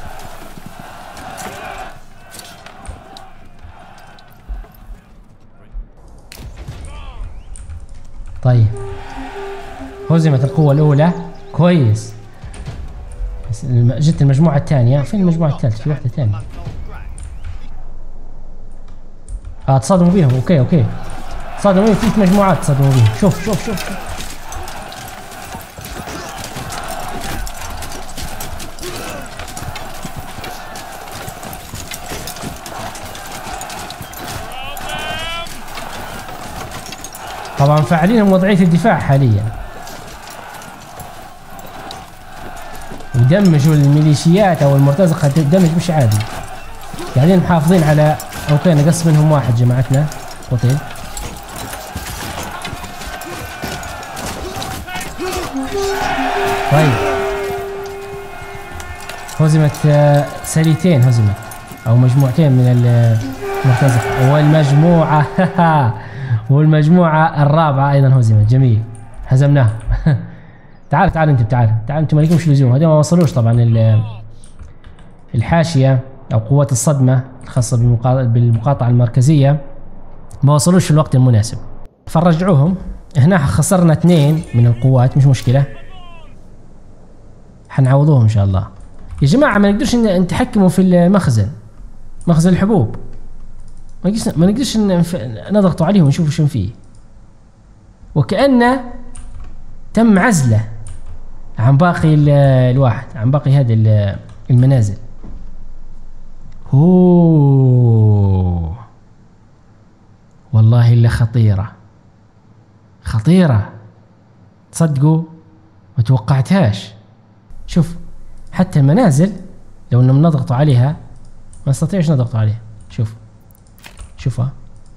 طيب هزمت القوة الأولى. كويس. جت المجموعة الثانية. فين المجموعة الثالثة؟ في واحدة ثانية. تصادموا بيهم. اوكي تصادموا بيهم. 3 مجموعات تصادموا بيهم. شوف طبعا فاعلينهم وضعية الدفاع حاليا، ودمجوا الميليشيات او المرتزقة دمج مش عادي. قاعدين محافظين على. اوكي نقص منهم واحد جماعتنا. قتل. طيب هزمت سريتين، هزمت او مجموعتين من المرتزقة. والمجموعة الرابعة ايضا هزمت. جميل، هزمناها. تعال انتم مالكمش لزوم. هذول ما وصلوش طبعا الحاشية او قوات الصدمة الخاصة بالمقاطعة المركزية، ما وصلوش في الوقت المناسب، فرجعوهم. هنا خسرنا 2 من القوات، مش مشكلة، حنعوضوهم ان شاء الله. يا جماعة ما نقدرش نتحكموا في المخزن، مخزن الحبوب، ما نقدرش نضغطوا عليه ونشوفوا شنو فيه. وكأنه تم عزله عن باقي الواحد، عن باقي هذه المنازل. اوه والله الا خطيرة تصدقوا ما توقعتهاش. شوف حتى المنازل لو انهم نضغطوا عليها ما نستطيعش نضغطوا عليها. شوفها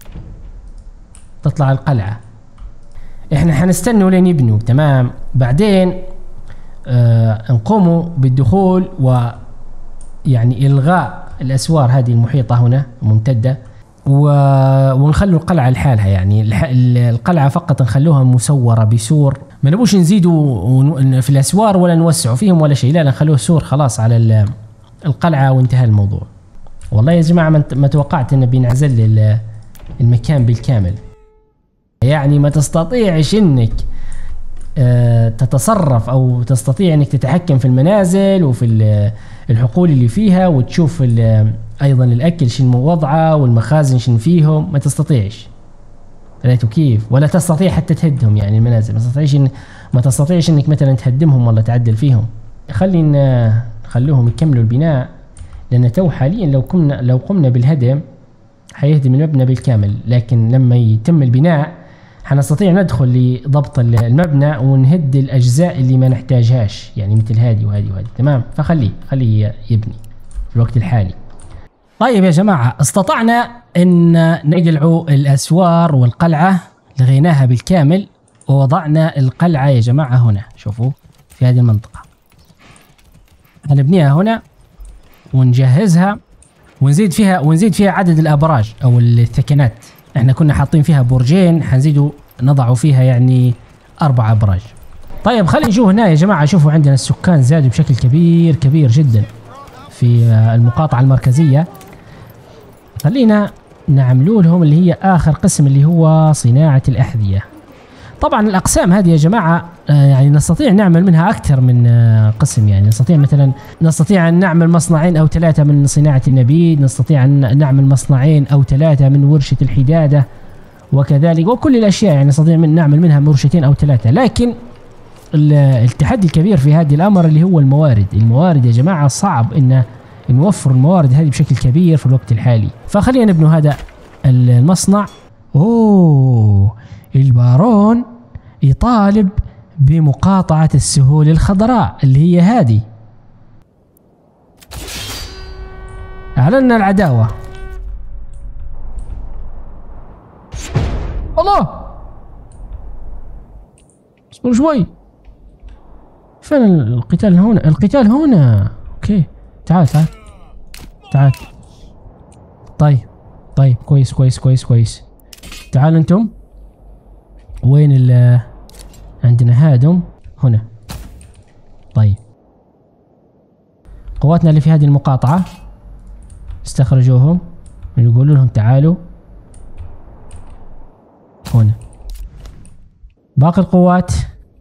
تطلع القلعة. احنا حنستنوا لين يبنوا تمام، بعدين نقوموا بالدخول ويعني الغاء الاسوار هذه المحيطة هنا ممتدة، ونخلوا القلعة لحالها. يعني القلعة فقط نخلوها مسورة بسور، ما نبوش نزيدوا في الاسوار ولا نوسعوا فيهم ولا شيء، لا نخلوه سور خلاص على القلعة وانتهى الموضوع. والله يا جماعة ما توقعت انه بينعزل المكان بالكامل. يعني ما تستطيعش انك تتصرف او تستطيع انك تتحكم في المنازل وفي الحقول اللي فيها، وتشوف ايضا الاكل شنو وضعه والمخازن شنو فيهم. ما تستطيعش، رأيتوا كيف؟ ولا تستطيع حتى تهدهم. يعني المنازل ما تستطيعش انك مثلا تهدمهم ولا تعدل فيهم. نخلوهم يكملوا البناء، لان تو حاليا لو قمنا بالهدم حيهدم المبنى بالكامل، لكن لما يتم البناء حنستطيع ندخل لضبط المبنى ونهد الاجزاء اللي ما نحتاجهاش، يعني مثل هذه وهذه وهذه. تمام، فخليه يبني في الوقت الحالي. طيب يا جماعة، استطعنا ان نقلعوا الاسوار والقلعة، لغيناها بالكامل ووضعنا القلعة يا جماعة هنا. شوفوا في هذه المنطقة هنبنيها هنا ونجهزها ونزيد فيها عدد الابراج او الثكنات. احنا كنا حاطين فيها برجين، حنزيدوا نضعوا فيها يعني 4 ابراج. طيب خلينا نشوف هنا يا جماعة. شوفوا عندنا السكان زادوا بشكل كبير جدا في المقاطعة المركزية. خلينا نعملوا لهم اللي هي اخر قسم اللي هو صناعة الاحذية. طبعا الاقسام هذه يا جماعة يعني نستطيع نعمل منها اكثر من قسم. يعني نستطيع ان نعمل 2 أو 3 من صناعة النبيذ، نستطيع ان نعمل 2 أو 3 من ورشة الحدادة، وكذلك وكل الاشياء. يعني نستطيع نعمل منها 2 أو 3. لكن التحدي الكبير في هذه الامر اللي هو الموارد يا جماعة. صعب ان نوفر الموارد هذه بشكل كبير في الوقت الحالي. فخلينا نبنوا هذا المصنع. البارون يطالب بمقاطعة السهول الخضراء اللي هي هذه. أعلنا العداوة. الله، اصبر شوي. فين القتال؟ هنا القتال هنا. اوكي تعال تعال تعال. طيب طيب كويس كويس كويس كويس. تعال انتم. وين عندنا هادم هنا. طيب قواتنا اللي في هذه المقاطعة استخرجوهم، يقولوا لهم تعالوا هنا. باقي القوات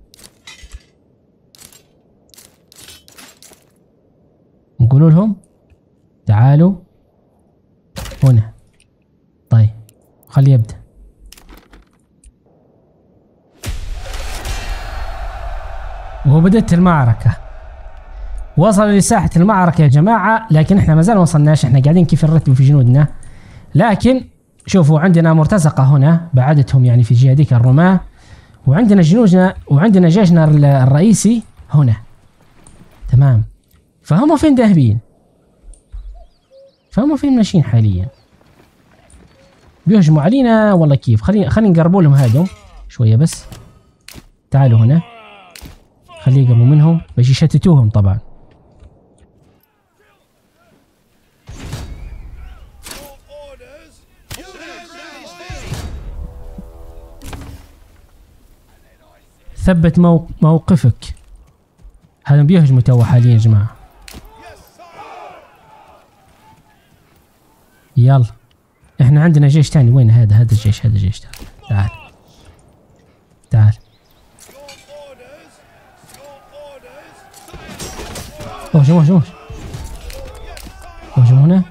نقولوا لهم تعالوا هنا. طيب خليه يبدأ. وبدت المعركة. وصلوا لساحة المعركة يا جماعة، لكن احنا ما زال ما وصلناش. احنا قاعدين كيف نرتب في جنودنا. لكن شوفوا عندنا مرتزقة هنا بعدتهم يعني في الجهة ذيك الرماة، وعندنا جنودنا وعندنا جيشنا الرئيسي هنا. تمام. فهم فين ذاهبين؟ فهم فين ماشيين حاليا؟ بيهجموا علينا والله كيف؟ خلينا نقربوا لهم هادم شوية بس. تعالوا هنا. خليه يقربوا منهم باش يشتتوهم طبعا. ثبت موقفك. هذا بيهجموا توا حاليا يا جماعة. يلا احنا عندنا جيش ثاني. وين هذا الجيش؟ هذا الجيش. تعال تعال. اهجم اهجم اهجم هنا.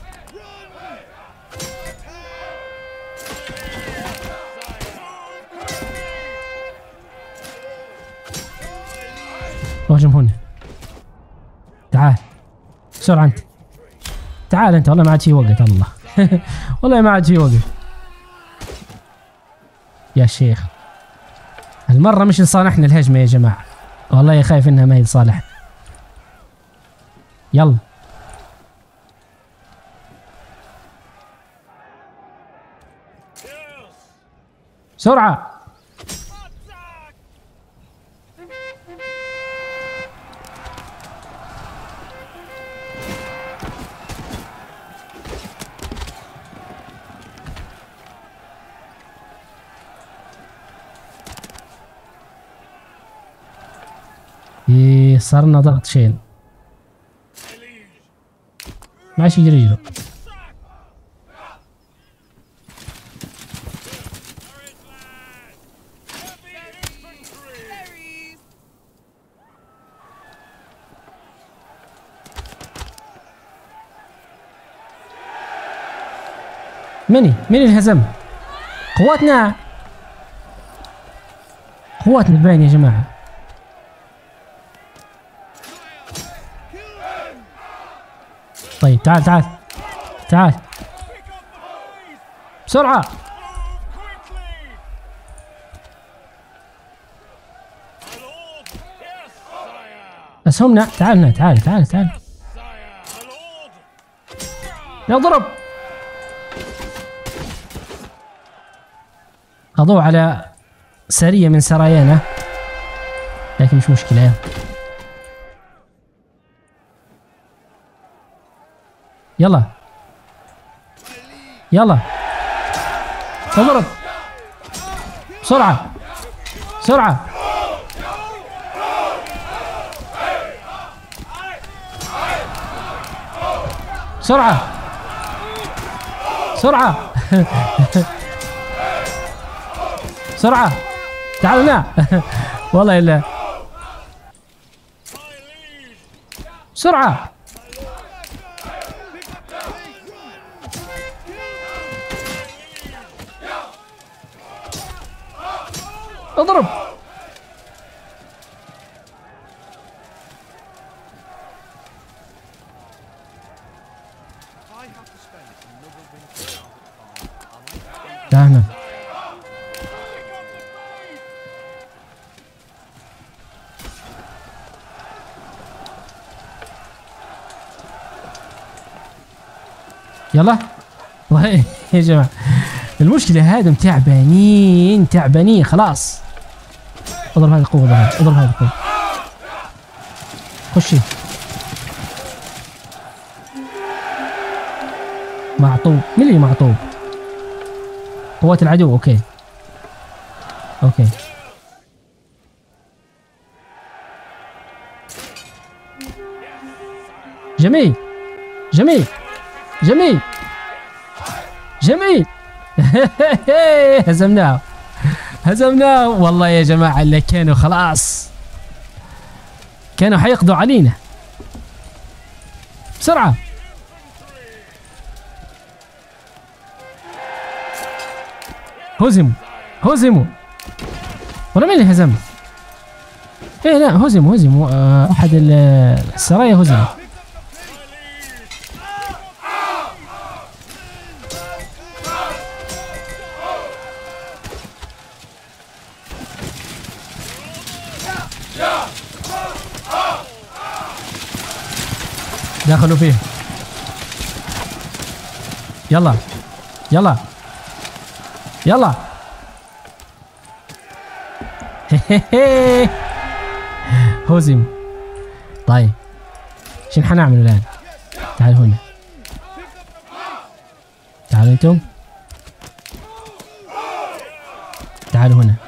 اهجم هنا. تعال بسرعة انت. تعال انت. والله ما عاد في وقت. الله والله ما عاد في وقت يا شيخ. المرة مش لصالحنا الهجمة يا جماعة. والله خايف انها ما هي لصالحنا. يلا بسرعة. ايه صار لنا ضغط شين. ماشي يجري يجري. مين اللي هزم؟ قواتنا باين يا جماعة. طيب تعال تعال تعال بسرعة. أسهمنا. تعال هنا. تعال تعال تعال. نضرب. قضوا على سرية من سرايانا، لكن مش مشكلة. يلا يلا اضرب بسرعة بسرعة. بسرعة بسرعة بسرعة. تعالوا هنا. والله إلا بسرعة. اضرب. تعال. يلا يا جماعة المشكلة هذم تعبانين تعبانين خلاص. اضرب هذه القوة، اضرب هذه القوة. خشي. معطوب. مين اللي معطوب؟ قوات العدو. اوكي اوكي. جميل جميل جميل جميل. هزمناه هزمناه والله يا جماعة. اللي كانوا خلاص كانوا حيقضوا علينا. بسرعة. هزموا هزموا. ولا مين اللي هزم؟ ايه لا هزموا احد السرايا هزم. دخلوا فيه. يلا يلا يلا. هزم. طيب شنو حنعمل الآن؟ تعالوا هنا. تعالوا انتم. تعالوا هنا.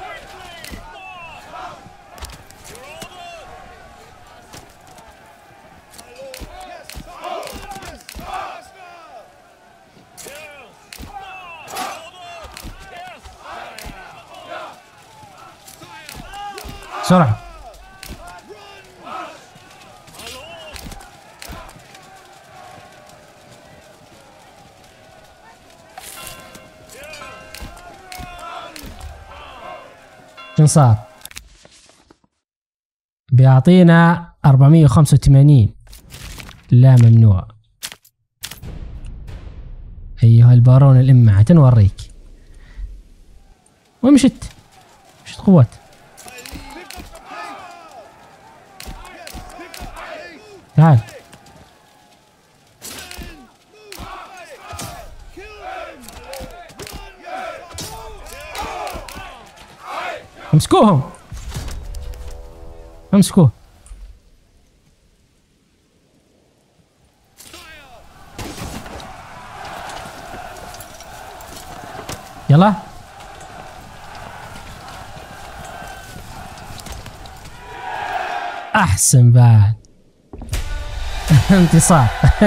بسرعة. شنو صار؟ بيعطينا 485. لا ممنوع. أيها البارون الإمعة نوريك. وين مشت؟ مشت قوات. تعال. امسكوهم. امسكوه. يلا. احسن بعد. انتصار.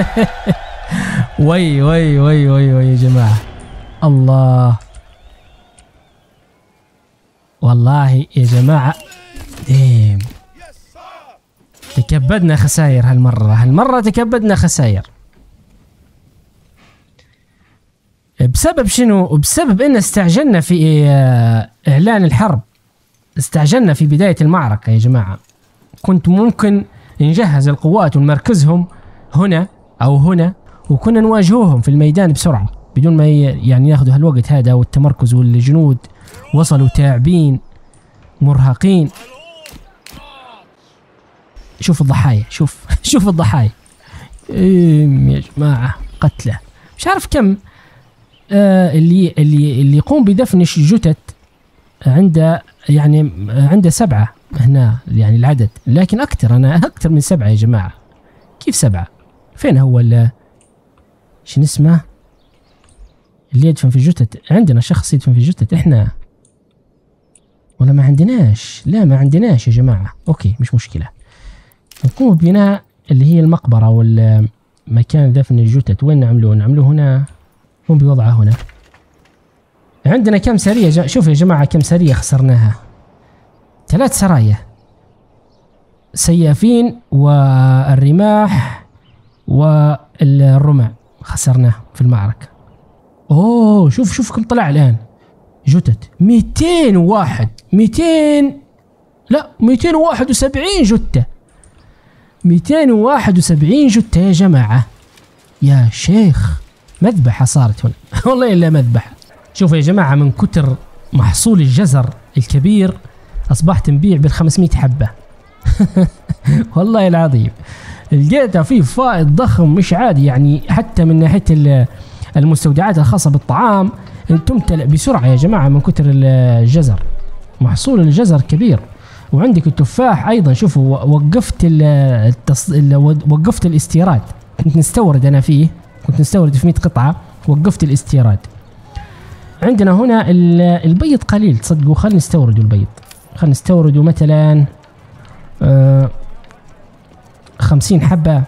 وي وي وي وي وي يا جماعة. الله والله يا جماعة. ديم تكبدنا خسائر هالمرة تكبدنا خسائر. بسبب شنو؟ بسبب ان استعجلنا في اعلان الحرب. استعجلنا في بداية المعركة يا جماعة. كنت ممكن نجهز القوات ونمركزهم هنا او هنا وكنا نواجهوهم في الميدان بسرعة بدون ما يعني ياخذوا هالوقت هذا والتمركز. والجنود وصلوا تعبين مرهقين. شوف الضحايا. شوف الضحايا يا جماعة. قتلة مش عارف كم. اللي يقوم بدفن الجثث عنده يعني عنده 7 هنا يعني العدد. لكن أنا أكثر من 7 يا جماعة. كيف 7؟ فين هو شنو اسمه اللي يدفن في الجثث؟ عندنا شخص يدفن في الجثث احنا ولا ما عندناش؟ لا ما عندناش يا جماعة. اوكي مش مشكلة. نقوم ببناء اللي هي المقبرة والمكان دفن الجثث. وين نعملوه هنا. نقوم بوضعه هنا. عندنا كم سرية؟ شوف يا جماعة كم سرية خسرناها. 3 سرايا. سيافين والرماح والرمع خسرناه في المعركة. اوه شوف كم طلع الآن جثث. 201 لا 271 جثة. 271 جثة يا جماعة. يا شيخ مذبحة صارت هنا. والله إلا مذبحة. شوفوا يا جماعة من كتر محصول الجزر الكبير أصبحت نبيع بال500 حبة. والله العظيم لقيتها فيه فائض ضخم مش عادي يعني. حتى من ناحية المستودعات الخاصة بالطعام تمتلئ بسرعة يا جماعة من كثر الجزر. محصول الجزر كبير. وعندك التفاح أيضا. شوفوا وقفت الاستيراد. كنت نستورد أنا فيه، كنت نستورد في 100 قطعة، وقفت الاستيراد. عندنا هنا البيض قليل تصدقوا، خلينا نستورد البيض. خلينا نستورد مثلا 50 حبة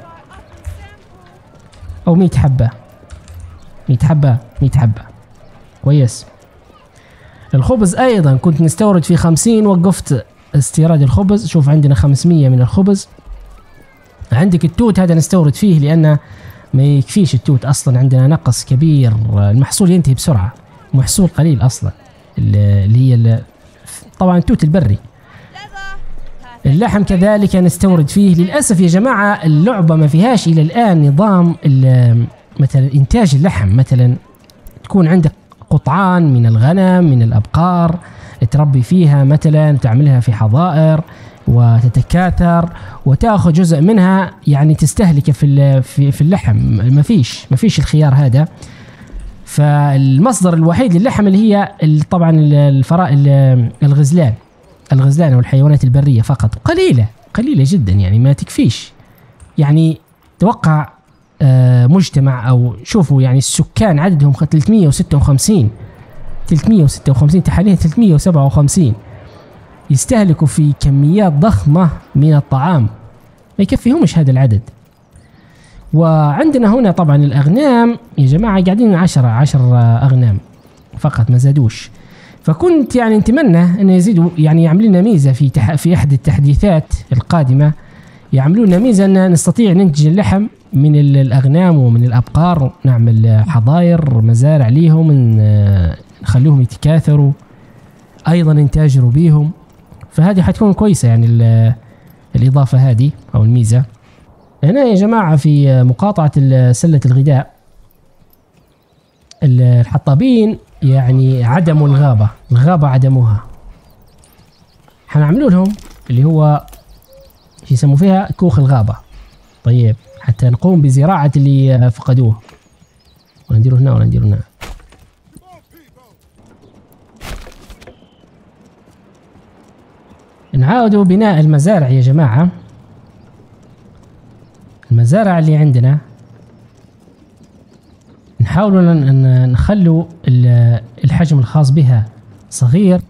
أو 100 حبة. 100 حبة كويس. الخبز أيضا كنت نستورد في 50، وقفت استيراد الخبز. شوف عندنا 500 من الخبز. عندك التوت هذا نستورد فيه لأن ما يكفيش التوت أصلا، عندنا نقص كبير، المحصول ينتهي بسرعة، محصول قليل أصلا اللي هي طبعا التوت البري. اللحم كذلك نستورد فيه. للأسف يا جماعة اللعبة ما فيهاش إلى الآن نظام مثلا إنتاج اللحم. مثلا تكون عندك قطعان من الغنم من الأبقار تربي فيها، مثلا تعملها في حظائر وتتكاثر وتأخذ جزء منها يعني تستهلكه في اللحم. ما فيش الخيار هذا. فالمصدر الوحيد للحم اللي هي طبعا الغزلان والحيوانات البرية فقط، قليلة جدا يعني ما تكفيش. يعني توقع مجتمع أو شوفوا يعني السكان عددهم 356 حاليا 357 يستهلكوا في كميات ضخمة من الطعام، ما يكفيهمش هذا العدد. وعندنا هنا طبعا الأغنام يا جماعة قاعدين 10 أغنام فقط ما زادوش. فكنت يعني نتمنى أن يزيدوا، يعني يعملوا لنا ميزة في أحد التحديثات القادمة، يعملوا لنا ميزة أن نستطيع ننتج اللحم من الأغنام ومن الأبقار، نعمل حظاير مزارع ليهم، نخليهم يتكاثروا، أيضا نتاجروا بيهم. فهذه حتكون كويسة يعني الإضافة هذه أو الميزة. هنا يا جماعة في مقاطعة سلة الغذاء الحطابين يعني عدموا الغابة عدموها. حنعملوا لهم اللي هو يسموا فيها كوخ الغابة. طيب حتى نقوم بزراعة اللي فقدوه. ونديره هنا. نعاودوا بناء المزارع يا جماعة. المزارع اللي عندنا نحاولوا أن نخلوا الحجم الخاص بها صغير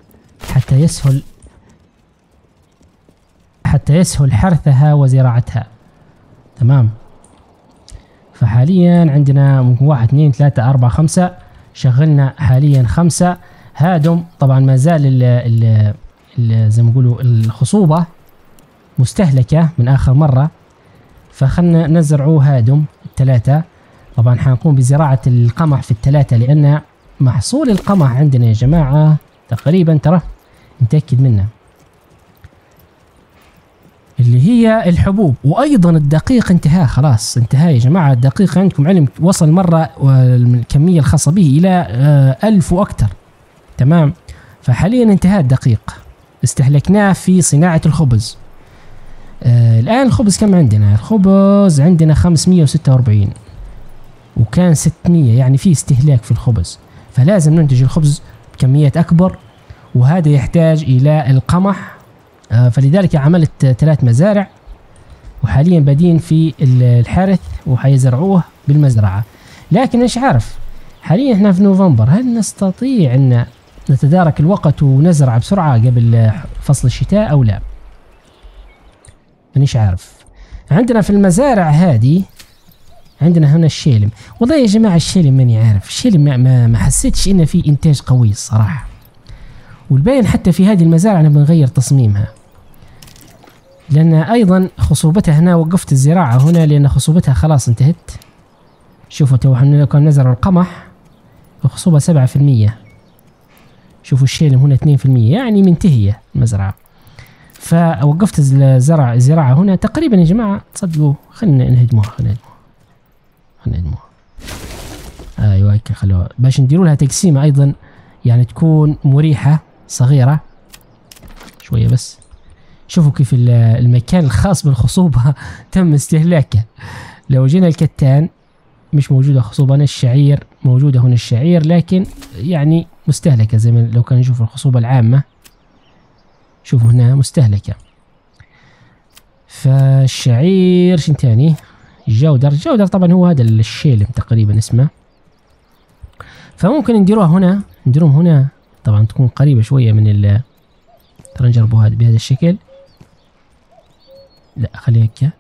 حتى يسهل حرثها وزراعتها. تمام. فحاليا عندنا 1 2 3 4 5 شغلنا حاليا 5 هادم. طبعا ما زال زي ما نقولوا الخصوبة مستهلكة من آخر مرة، فخلنا نزرعوا هادم 3. طبعا حنقوم بزراعة القمح في 3 لأن محصول القمح عندنا يا جماعة تقريبا ترى نتأكد منه اللي هي الحبوب. وأيضا الدقيق خلاص انتهى يا جماعة. الدقيق عندكم علم وصل مرة والكمية الخاصة به إلى 1000 وأكثر. تمام. فحاليا انتهى الدقيق، استهلكناه في صناعة الخبز. الآن الخبز كم عندنا؟ الخبز عندنا 546 وكان 600، يعني في استهلاك في الخبز، فلازم ننتج الخبز بكميات أكبر، وهذا يحتاج إلى القمح. فلذلك عملت 3 مزارع وحاليا بادين في الحرث وحيزرعوه بالمزرعة. لكن مش عارف حاليا احنا في نوفمبر، هل نستطيع أن نتدارك الوقت ونزرع بسرعة قبل فصل الشتاء أو لا؟ مانيش عارف. عندنا في المزارع هذه عندنا هنا الشيلم. والله يا جماعة الشيلم ماني عارف، الشيلم ما حسيتش إنه في إنتاج قوي الصراحة. والباين حتى في هذه المزارع أنا بنغير تصميمها، لأن أيضا خصوبتها هنا وقفت الزراعة هنا لأن خصوبتها خلاص انتهت. شوفوا تو احنا لو كان نزرع القمح الخصوبة 7%، شوفوا الشيلم هنا 2%، يعني منتهية المزرعة. فوقفت الزراعة هنا تقريبا يا جماعة. تصدقوا خلينا نهدموها. ايوه هيك خلوها باش نديروا لها تقسيمة ايضا يعني تكون مريحة صغيرة شوية بس. شوفوا كيف المكان الخاص بالخصوبة تم استهلاكه. لو جينا الكتان مش موجودة خصوبة، الشعير موجودة هنا الشعير، لكن يعني مستهلكة زي ما لو كان نشوف الخصوبة العامة. شوفوا هنا مستهلكة. فالشعير شن تاني؟ الجودر طبعا هو هذا الشيلم تقريبا اسمه. فممكن نديروهم هنا طبعا تكون قريبة شوية من ترى نجربوا هذا بهذا الشكل. لا خليها هيك.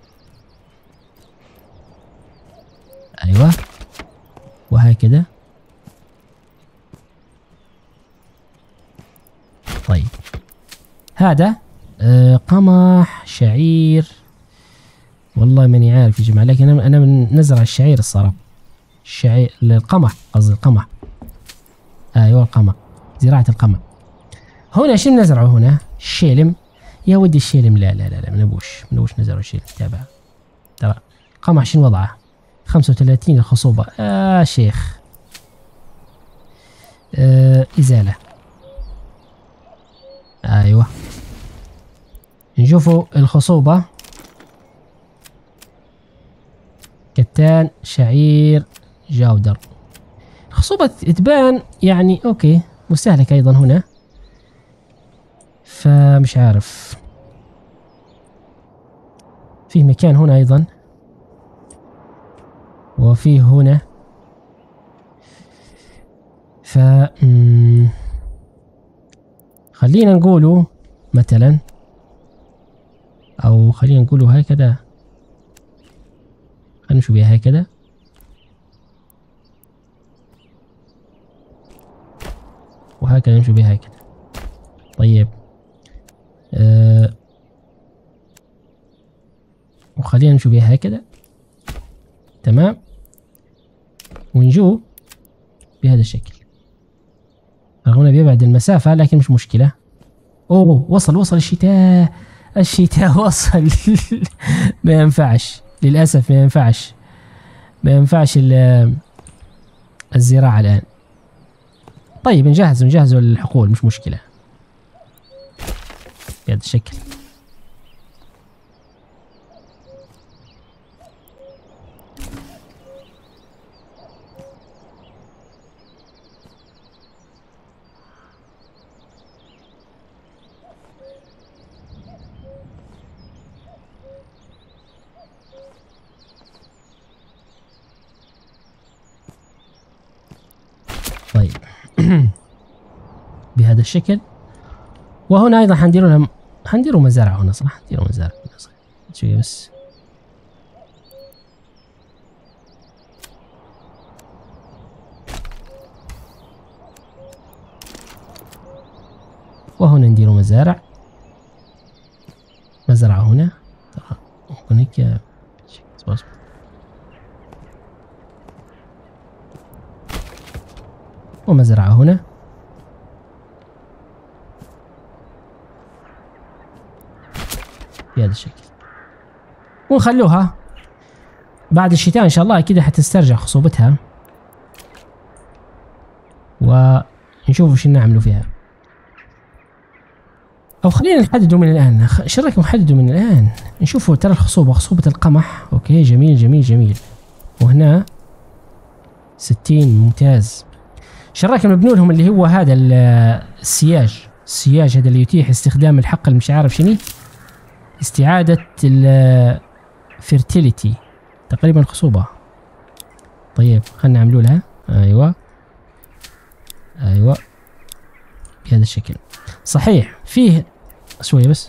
ايوه وهكذا. طيب هذا قمح شعير، والله ماني عارف يا جماعه، لكن انا نزرع الشعير الصراحه. القمح قصدي القمح. ايوه القمح، زراعه القمح. هنا شنو نزرعه هنا؟ الشيلم. يا ودي الشيلم لا لا لا لا منبوش نزرعه الشيلم. تابع ترى قمح شنو وضعه؟ 35 الخصوبة. شيخ. إزالة. أيوة نشوفوا الخصوبة. كتان شعير جودر. الخصوبة تبان يعني أوكي، مستهلك أيضا هنا، فمش عارف. فيه مكان هنا أيضا، وفيه هنا. خلينا نقوله مثلا، او خلينا نقوله هكذا. خلينا نشوف بها هكذا. وهكذا نمشي بها هكذا. طيب وخلينا نمشي بها هكذا. تمام. ونجو بهذا الشكل، رغم انه بيبعد المسافة لكن مش مشكلة. اوه وصل الشتاء وصل. ما ينفعش للأسف، ما ينفعش الزراعة الآن. طيب نجهز الحقول مش مشكلة بهذا الشكل. طيب بهذا الشكل. وهنا ايضا حنديروا مزارع هنا، صح؟ حنديروا مزارع هنا، صح؟ شوية بس. وهنا نديروا مزارع هنا. ترى ممكن هيك. ومزرعة هنا. بهذا الشكل. ونخلوها بعد الشتاء ان شاء الله كده حتسترجع خصوبتها، ونشوف وش نعملوا فيها. او خلينا نحددوا من الان. ايش رايكم نحددوا من الان؟ نشوفوا ترى خصوبة القمح. اوكي جميل. وهنا 60 ممتاز. ايش رايكم نبنوا لهم اللي هو هذا السياج هذا اللي يتيح استخدام الحقل مش عارف شنو، استعادة الفيرتيليتي تقريبا الخصوبة. طيب خلنا نعملوا لها. ايوه بهذا الشكل. صحيح فيه شوية بس،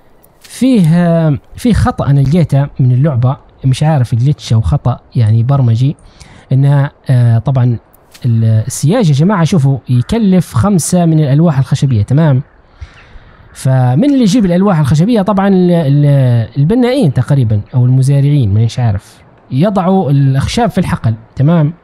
فيه خطأ انا لقيته من اللعبة، مش عارف جلitch او خطأ يعني برمجي، انها طبعا السياج يا جماعة شوفوا يكلف 5 من الألواح الخشبية. تمام. فمن اللي يجيب الألواح الخشبية؟ طبعا البنائين تقريبا أو المزارعين، مانيش عارف، يضعوا الأخشاب في الحقل. تمام.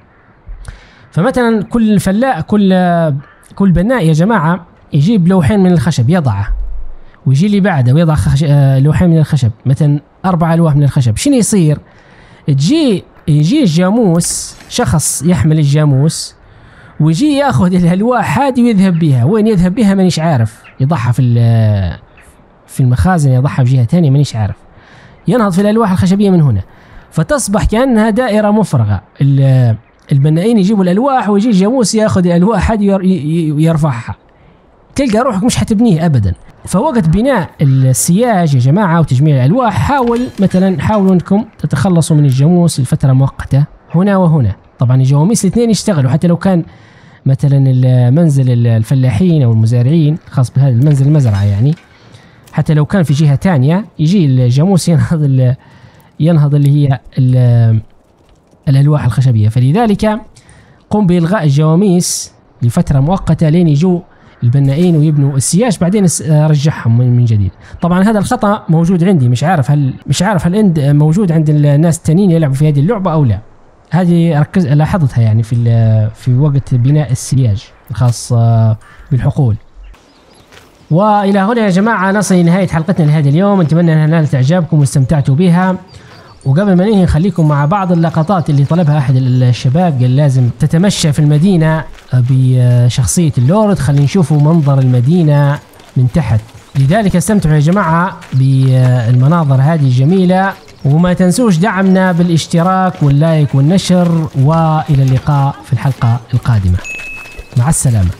فمثلا كل فلاح كل بناء يا جماعة يجيب لوحين من الخشب يضعه، ويجي اللي بعده ويضع لوحين من الخشب، مثلا 4 ألواح من الخشب. شنو يصير؟ يجي الجاموس، شخص يحمل الجاموس ويجي ياخذ الالواح هذه ويذهب بها. وين يذهب بها مانيش عارف، يضعها في المخازن، يضعها في جهه ثانيه مانيش عارف، ينهض في الالواح الخشبيه من هنا، فتصبح كانها دائره مفرغه. البنائين يجيبوا الالواح ويجي الجاموس ياخذ الالواح هذه ويرفعها، تلقى روحك مش حتبنيه ابدا. فوقت بناء السياج يا جماعه وتجميع الالواح حاولوا انكم تتخلصوا من الجاموس لفتره مؤقته هنا وهنا. طبعا الجواميس الاثنين يشتغلوا، حتى لو كان مثلا المنزل الفلاحين او المزارعين خاص بهذا المنزل المزرعه يعني، حتى لو كان في جهه ثانيه يجي الجاموس ينهض اللي هي الالواح الخشبيه. فلذلك قم بإلغاء الجواميس لفترة مؤقتة لين يجوا البنائين ويبنوا السياج، بعدين رجعهم من جديد. طبعا هذا الخطأ موجود عندي، مش عارف هل موجود عند الناس التانيين يلعبوا في هذه اللعبة أو لا. هذه لاحظتها يعني في وقت بناء السياج الخاص بالحقول. وإلى هنا يا جماعة نصل لنهاية حلقتنا لهذا اليوم، نتمنى أنها نالت إعجابكم واستمتعتوا بها. وقبل ما ننهي نخليكم مع بعض اللقطات اللي طلبها أحد الشباب، قال لازم تتمشى في المدينة بشخصية اللورد، خلينا نشوفوا منظر المدينة من تحت. لذلك استمتعوا يا جماعة بالمناظر هذه الجميلة، وما تنسوش دعمنا بالاشتراك واللايك والنشر، وإلى اللقاء في الحلقة القادمة. مع السلامة.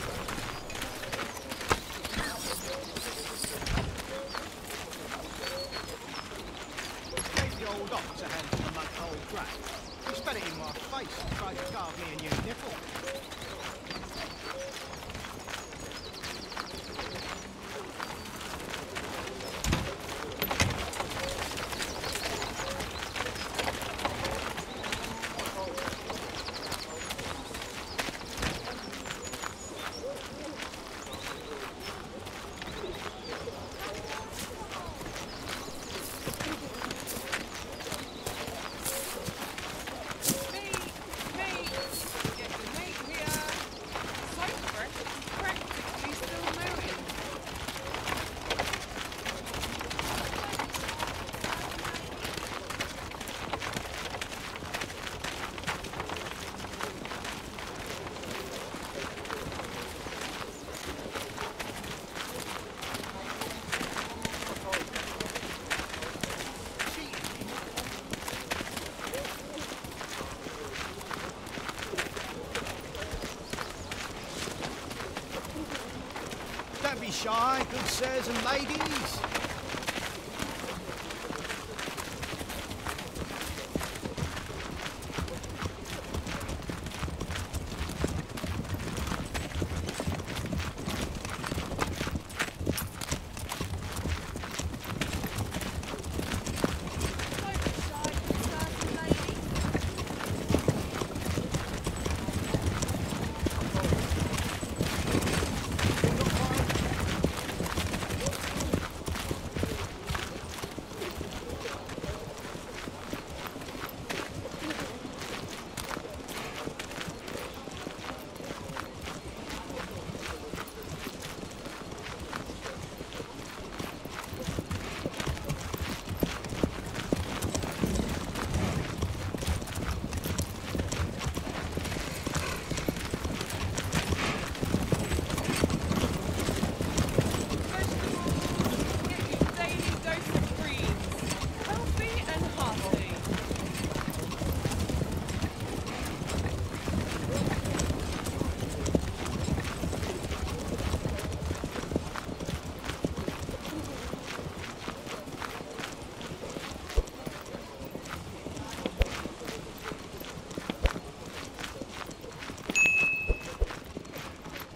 Don't be shy, good sirs and ladies.